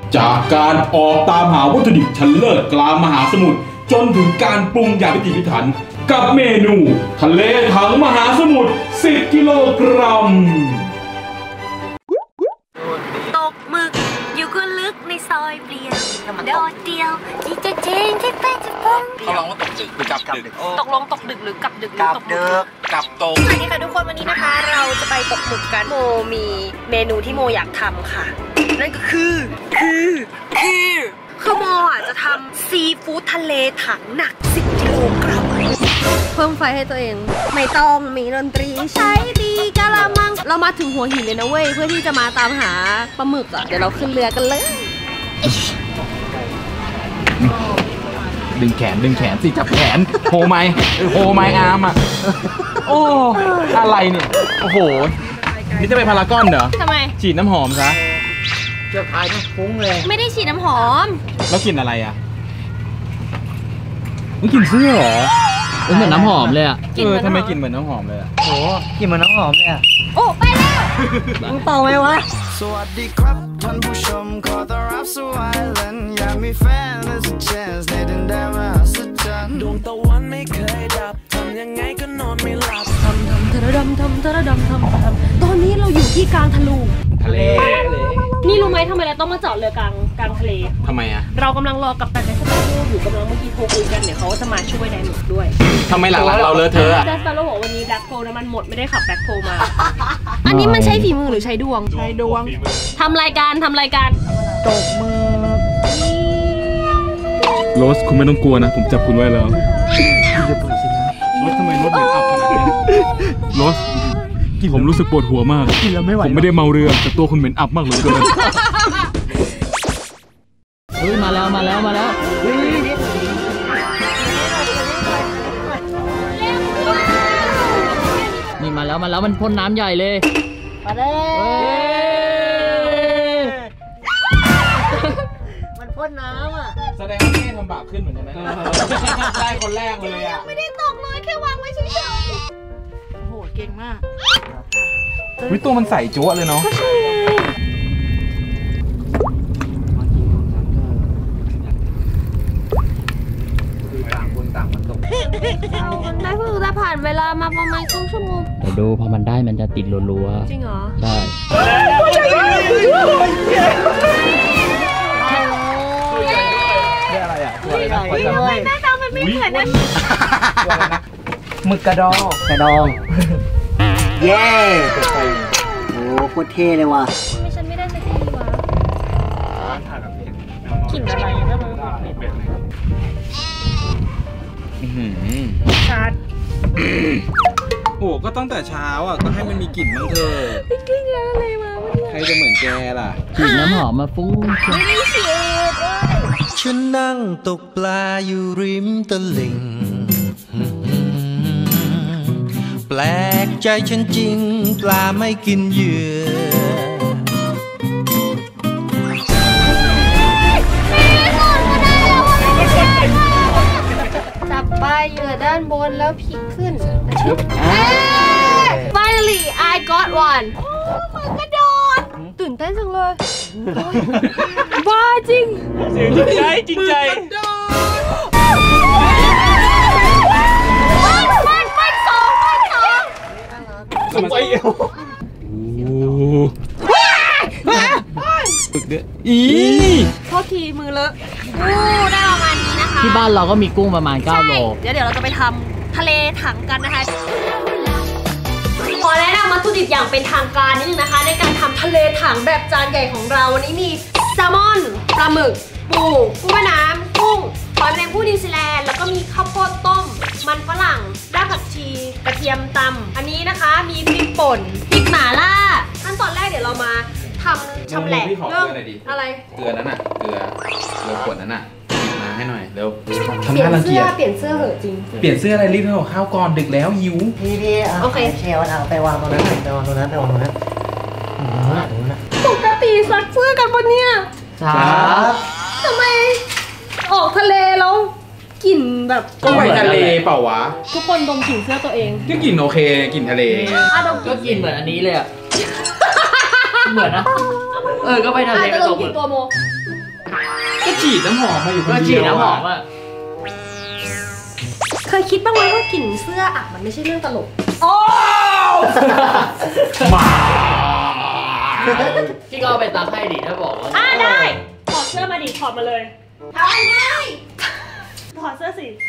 จากการออกตามหาวัตถุดิบชั้นเลิศกลางมหาสมุทรจนถึงการปรุงอย่างพิถีพิถันกับเมนูทะเลถังมหาสมุทร10 กิโลกรัมตกหมึกอยู่ก็ลึกในซอยเปลี่ยวโดดเดียวที่จะเจงที่ไปจะพงเขาลองว่าตกดึกหรือกลับดึกตกลงตกดึกหรือกลับดึกกลับดึกกลับตรงสวัสดีค่ะทุกคนวันนี้นะคะเราจะไปตกหมึกกันโมมีเมนูที่โมอยากทำค่ะนั่นก็คือโมอ่ะจะทำซีฟู้ดทะเลถังหนัก10 กิโลกรัมเพิ่มไฟให้ตัวเองไม่ต้องมีดนตรีใช้ดีกะละมังเรามาถึงหัวหินเลยนะเว้ยเพื่อที่จะมาตามหาปลาหมึกอ่ะเดี๋ยวเราขึ้นเรือกันเลยดึงแขนสิจับแขนโฮไมอาร์มอ่ะโอ้อะไรเนี่ยโอ้โหนี่จะไปพารากอนเหรอทำไมฉีดน้ำหอมซะเจ้าพายต้องฟุ้งเลยไม่ได้ฉีดน้ำหอมแล้วกลิ่นอะไรอ่ะไม่กลิ่นเสื้อหรอเหมือนน้ำหอมเลยอ่ะทำไมกลิ่นเหมือนน้ำหอมเลยอ่ะโอ้กลิ่นเหมือนน้ำหอมเลยอ่ะโอ้ไปแล้วมึงเป่าไหมวะสวัสดีครับท่านผู้ชมขอต้อนรับสู่ไอแลนด์อยากมีแฟนและสัก chance ในดินแดนมหัศจรรย์ดวงตะวันไม่เคยดับทำยังไงก็นอนไม่หลับทำตอนนี้เราอยู่ที่กลางทะเลนี่รู้ไหมทำไมเราต้องมาจอดเรือกลางทะเลทำไมอ่ะเรากำลังรอกับตันในสปาโร่อยู่กำลังเมื่อกี้โทรคุยกันเดี๋ยวเขาจะมาช่วยไดหมึกด้วยทำไมหลังเราเลอะเทอะดัสปาโร่บอกวันนี้แบล็คโพลน้ำมันหมดไม่ได้ขับแบล็คโพลมาอันนี้มันใช้ฝีมือหรือใช้ดวงทำรายการตกมือโรสคุณไม่ต้องกลัวนะผมจับคุณไว้แล้วโรสทำไมรถเหม็นอับขนาดนี้โรสผมรู้สึกปวดหัวมากผมไม่ได้เมาเรือแต่ตัวคุณเหม็นอับมากเลยเกินมาแล้วนี่มาแล้วมันพ่นน้ำใหญ่เลยมาเลยมันพ่นน้ำอ่ะแสดงว่าแม่ทำบาปขึ้นเหมือนกันนะได้คนแรกเลยอ่ะไม่ได้ตกเลยแค่วางไว้เฉยๆโอ้โหเก่งมากวิตัวมันใส่จั๊วเลยเนาะต่างคนต่างมันตกได้เพิ่งจะผ่านเวลามาประมาณครึ่งชั่วโมงเดี๋ยวดูพอมันได้มันจะติดรัวๆจริงเหรอได้อะไรอ่ะตัวอะไรนะหน้าตามันไม่เหมือนนะหมึกกระดองเย้โอ้โคตรเท่เลยว่ะไม่ฉันไม่ได้สักทีวะกลิ่นอะไรก็ไม่รู้ชัดโอ้ก็ตั้งแต่เช้าอ่ะก็ให้มันมีกลิ่นบ้างเถอะกลิ่นอะไรมาใครจะเหมือนแกล่ะกลิ่นน้ำหอมมาฟุ้งไม่ได้ฉีดฉันนั่งตกปลาอยู่ริมตลิ่งแปลกใจฉันจริงปลาไม่กินเหยื่อจับปลาเหยื่อด้านบนแล้วพลิกขึ้นFinally I got one กระโดดตื่นเต้นจังเลยบ้าจริงเสียงจริงใจทำไมฝึกเด้อโทษทีมือเลอะได้ประมาณนี้นะคะที่บ้านเราก็มีกุ้งประมาณ9 โลเดี๋ยวเราจะไปทำทะเลถังกันนะคะขอแนะนำวัตถุดิบอย่างเป็นทางการนิดนึงนะคะในการทำทะเลถังแบบจานใหญ่ของเราวันนี้มีแซลมอนปลาหมึกปูกุ้งแม่น้ำกุ้งหอยแมลงภู่นิวซีแลนด์แล้วก็มีข้าวโพดต้มมันฝรั่งรากผักชีกระเทียมตำอันนี้นะคะมีพริกป่นพริกหม่าล่าขั้นตอนแรกเดี๋ยวเรามาทำชำแหละเรื่องอะไรเกลือนั้นน่ะเกลือขวดนั้นน่ะมาให้หน่อยเร็วทำท่ารังเกียจเปลี่ยนเสื้อเหอะจริงเปลี่ยนเสื้ออะไรรีบทำกับข้าวก่อนดึกแล้วหิวพี่โอเคเชลเอาไปวางตรงนั้นปกติซักเสื้อกันปะเนี่ยครับทำไมออกทะเลแล้วกลิ่นแบบก็ไปทะเลเปล่าวะทุกคนดมกลิ่นเสื้อตัวเองก็กลิ่นโอเคกลิ่นทะเลก็กลิ่นเหมือนอันนี้เลยอ่ะเหมือนนะก็ไปทะเลจะดมกลิ่นตัวโมก็ฉีดน้ำหอมมาอยู่คนก็เดีฉีดยวน้ำหอมอ่ะเคยคิดบ้างไหมว่ากลิ่นเสื้ออับมันไม่ใช่เรื่องตลกมาพี่ก็เอาไปซักให้ดิถ้าบอกว่าได้ถอดเสื้อมาดิถอดมาเลยทำได้ถอดเสื้อสิ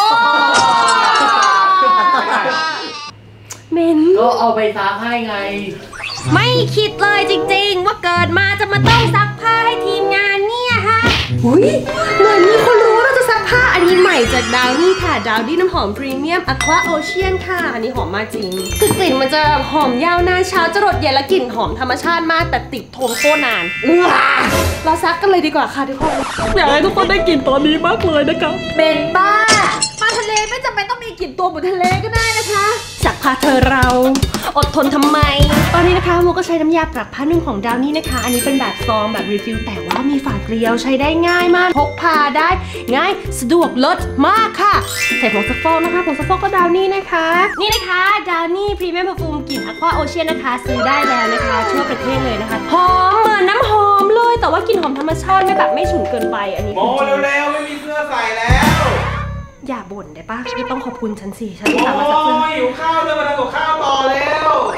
เหม็นก็เอาไปซักให้ไงไม่คิดเลยจริงๆว่าเกิดมาจะมาต้องซักผ้าให้ทีมงานเนี่ยฮะอุ้ยเหมือนมีคนรู้ว่าเราจะซักผ้าอันนี้ใหม่จากดาวนี่ค่ะดาวนี่น้ำหอมพรีเมียมอะควาโอเชียนค่ะอันนี้หอมมากจริงคือกลิ่นมันจะหอมยาวนานเช้าจรดเย็นและกลิ่นหอมธรรมชาติมากแต่ติดทนโคตรนานเราซักกันเลยดีกว่าค่ะทุกคนอยากให้ทุกคนได้กลิ่นตัวนี้มากเลยนะคะเป็นบ้าปลาทะเลไม่จำเป็นต้องมีกลิ่นตัวบนทะเลก็ได้นะคะซักผ้าเธอเราอดทนทำไมตอนนี้นะคะโมก็ใช้น้ำยาปรับผ้านุ่มของดาวนี่นะคะอันนี้เป็นแบบซองแบบรีฟิลแต่ว่ามีฝาเกลียวใช้ได้ง่ายมากพกพาได้ง่ายสะดวกลดมากค่ะใส่ผงซักฟอกนะคะผงซักฟอกก็ดาวนี่นะคะนี่นะคะดาวนี่พรีเมียมเพอร์ฟูมกลิ่นอะควาโอเชียนนะคะซื้อได้แล้วนะคะทั่วประเทศเลยนะคะหอมเหมือนน้ำหอมเลยแต่ว่ากลิ่นหอมธรรมชาติไม่ฉุนเกินไปอันนี้โมเร็วๆไม่มีเสื้อใส่แล้วอย่าบ่นได้ปะไม่ต้องขอบคุณฉันสิฉันสามารถซักเสื้อหิวข้าวด้วยมาทำกับข้าวต่อแล้ว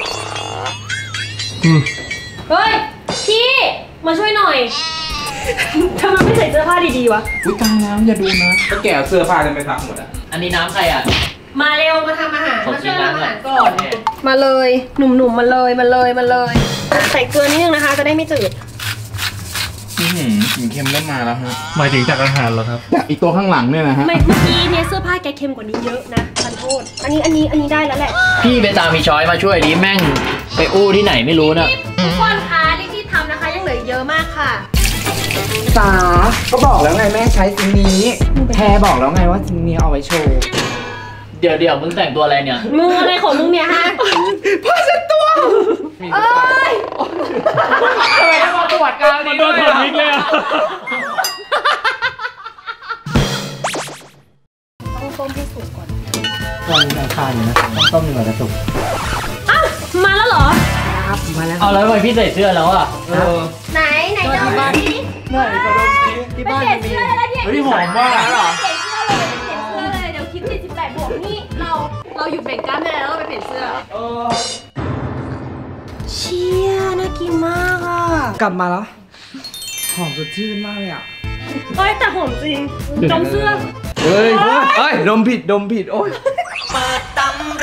เฮ้ยพี่มาช่วยหน่อยทำไมไม่ใส่เสื้อผ้าดีๆวะอุ้ยตายแล้วอย่าดูนะก็แกเอาเสื้อผ้าจะไปซักหมดอ่ะอันนี้น้ำใครอ่ะมาเร็วมาทำอาหารขอมากิช่นวยทำอาหารก่อนน้ำหน่อยมาเลยหนุ่มๆมาเลยใส่เกลือนิดนึงนะคะจะได้ไม่จืดกลิ่นเค็มเริ่มมาแล้วฮะหมายถึงจากอาหารเหรอครับจากอีกตัวข้างหลังเนี่ยนะฮะเมื่อกี้เนี่ยเสื้อผ้าแกเค็มกว่านี้เยอะนะทันโทษอันนี้ได้แล้วแหละพี่ไปตามมีช้อยมาช่วยดิแม่งไปอู้ที่ไหนไม่รู้นะทุกคนคะรีบๆทำนะคะยังเหลือเยอะมากค่ะสาก็บอกแล้วไงแม่ใช้สิ่งนี้แพรบอกแล้วไงว่าสิ่งนี้เอาไว้โชว์เดี๋ยวมึงแต่งตัวอะไรเนี่ยมืออะไรของมึงเนี่ยฮะผ้าเช็ดตัวเอ้ยทำไมต้องมาตรวจกลางนี้โดนถอดวิกเลยอะต้องต้มให้สุกก่อนวันนี้อังคารอยู่นะต้องต้มหนึ่งก่อนจะสุกอ้าวมาแล้วเหรอครับมาแล้วเอาแล้วทำไมพี่ใส่เสื้อแล้วอ่ะไหนเดินมาดิไหนขอดมที่ไปบ้านเปลี่ยนมีเสื้อแล้วเนี่ยเฮ้ยหอมว่ะเปลี่ยนเสื้อเลยเดี๋ยวคลิป78บวกนี่เราหยุดเบ่งกล้ามไม่ได้แล้วเราไปเปลี่ยนเสื้อเชี่ยน่ากินมากอ่ะกลับมาแล้วหอมสดชื่นมากเลยอ่ะเฮ้ยแต่หอมจริงดมเสื้อเฮ้ยดมผิดโอ้ยเปิดตำรา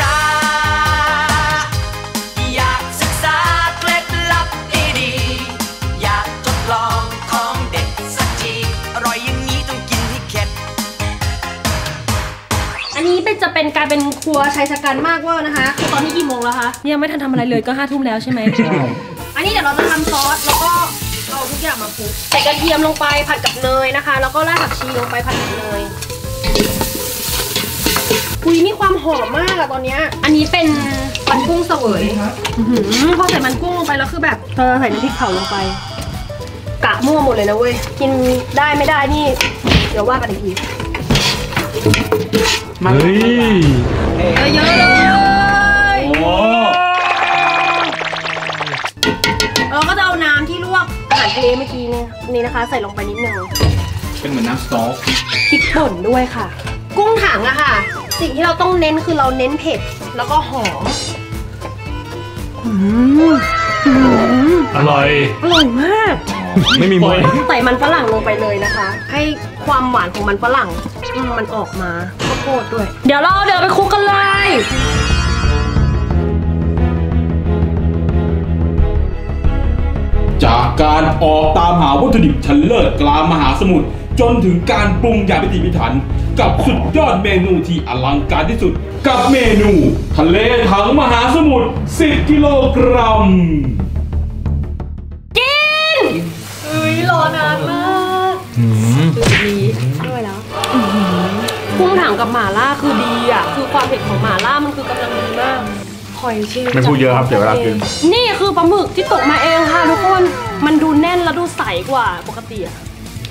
อยากศึกษาเคล็ดลับดีๆอยากทดลองของเด็ดสักทีอร่อยอย่างนี้ต้องกินให้เข็ดอันนี้จะเป็นกลายเป็นครัวชายชะกันมากเวอร์นะคะคือตอนนี้กี่โมงแล้วคะยังไม่ทันทำอะไรเลยก็5 ทุ่มแล้วใช่ไหมใช่อันนี้เดี๋ยวเราจะทำซอสแล้วก็เอาทุกอย่างมาคลุกใส่กระเทียมลงไปผัดกับเนยนะคะ แล้วก็รากผักชีลงไปผัดกับเนยอุ้ยมีความหอมมากอะตอนเนี้ยอันนี้เป็นมันกุ้งเสวยพอใส่มันกุ้งลงไปแล้วคือแบบใส่น้ำพริกเผาลงไปกะมั่วหมดเลยนะเว้ยกินได้ไม่ได้นี่เดี๋ยวว่ากันอีกทีเฮ้ยเยอะๆเลยโอ้เราก็จะเอาน้ำที่ลวกอาหารทะเลเมื่อกี้เนี่ยนี่นะคะ ใส่ลงไปนิดนึงเป็นเหมือนน้ำซอสพริกป่นด้วยค่ะ กุ้งถังอะค่ะ สิ่งที่เราต้องเน้นคือเราเน้นเผ็ดแล้วก็หอมอร่อยอร่อยมากไม่มีมวยใส่มันฝรั่งลงไปเลยนะคะ ให้ความหวานของมันฝรั่งมันออกมาข้าวโพดด้วย เดี๋ยวเราไปคลุกกันเลยจากการออกตามหาวัตถุดิบชั้นเลิศกลางมหาสมุทรจนถึงการปรุงอย่างพิถีพิถันกับสุดยอดเมนูที่อลังการที่สุดกับเมนูทะเลถังมหาสมุทร10 กิโลกรัมรอนานมากดีด้วยแล้วกุ้งถังกับหม่าล่าคือดีอ่ะคือความเผ็ดของหม่าล่ามันคือกำลังดีมากหอยเชลล์ไม่พูดเยอะครับเดี๋ยวเวลากินนี่คือปลาหมึกที่ตกมาเองค่ะทุกคนมันดูแน่นแล้วดูใสกว่าปกติอะ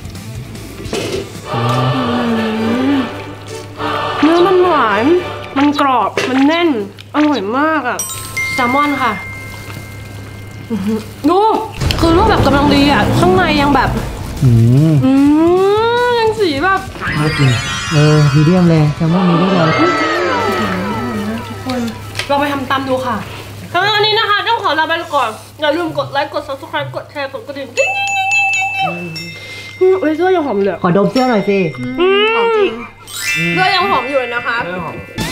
เนื้อมันหวานมันกรอบมันแน่นอร่อยมากอ่ะแซลมอนค่ะดูคือรูปแบบกำลังดีอ่ะข้างในยังแบบยังสีแบบน่ากินมีเดียมเลยแซลมอนมีเดียมเลยเราไปทำตามดูค่ะแล้ววันนี้นะคะต้องขอลาไปก่อนอย่าลืมกดไลค์กด subscribe กดแชร์กดกระดิ่งกิ๊งเฮ้ยเสื้อยังหอมเลยขอดมเสื้อหน่อยสิหอมจริงเสื้อยังหอมอยู่เลยนะคะเรื่องของ